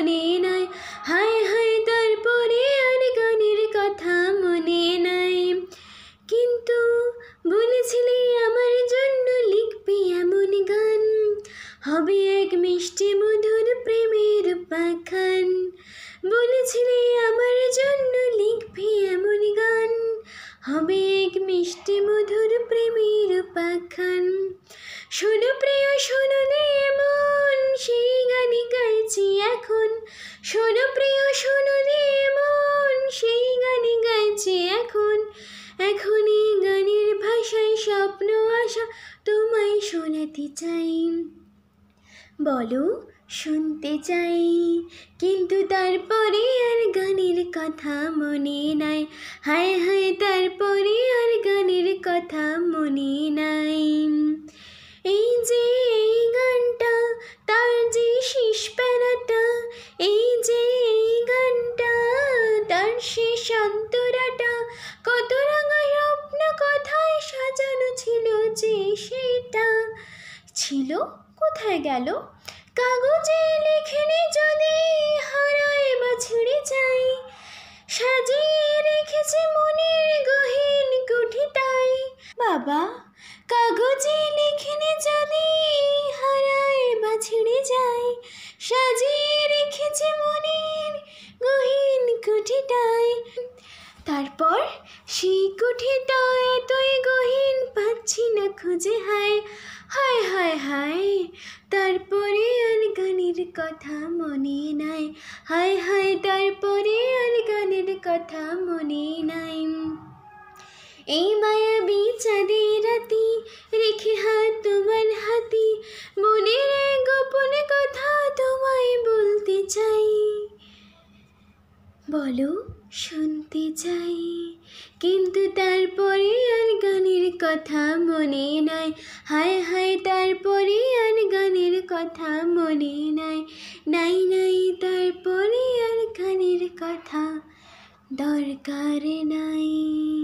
মনে নাই, হায় হায় তারপরে আর গানের কথা মনে নাই। কিন্তু বলেছিলে আমার জন্য লিখবে এমন গান, হবে এক মিষ্টি মধুর প্রেমের উপাখ্যান। বলেছিলে আমার জন্য লিখবে এমন গান, হবে এক মিষ্টি মধুর প্রেমের উপাখ্যান। শোনো প্রিয় শোনো দে মন, সেই গানই গাইছি এখন। শোনো প্রিয় শোনো দে মন, সেই গানই গাইছি এখন। এখন এই গানের ভাষায় স্বপ্ন আশা তোমায় শোনাতে চাই। বলো শুনতে চাই, কিন্তু তারপরে আর গানের কথা মনে নাই, হায় হায় তারপরে আর গানের কথা মনে নাই। এই যে এই গানটা, তার যে শেষ প্যারাটা, এই যে এই গানটা, তার শেষ অন্তরাটা, কত রাঙা স্বপ্ন কথায় সাজানো ছিল যে সেটা। ছিল কোথায় গেল? কাগজে লেখেনে যদি হারায় বা ছিঁড়ে যাই, সাজিয়ে রেখেছে মনের গহীন কুঠিটাই। বাবা, কাগজে লেখেনে যদি হারায় বা ছিঁড়ে যায়, সাজিয়ে রেখেছে মনের গহীন কুঠিটাই। তারপর সেই কুঠিটা এতই গহীন পাচ্ছি না খুঁজে, হায় হায় হায় হায় তারপরে আর গানের কথা মনে নাই, হায় হায় তারপরে আর গানের কথা মনে নাই। এই মায়াবী চাঁদের রাতে রেখে হাত তোমার হাতে, মনের এক গোপন কথা তোমায় বলতে চাই। বলো শুনতে চাই, কিন্তু তারপরে আর গানের কথা মনে নাই, হায় হায় তারপরে আর গানের কথা মনে নাই, নাই নাই তারপরে আর গানের কথা দরকার নাই।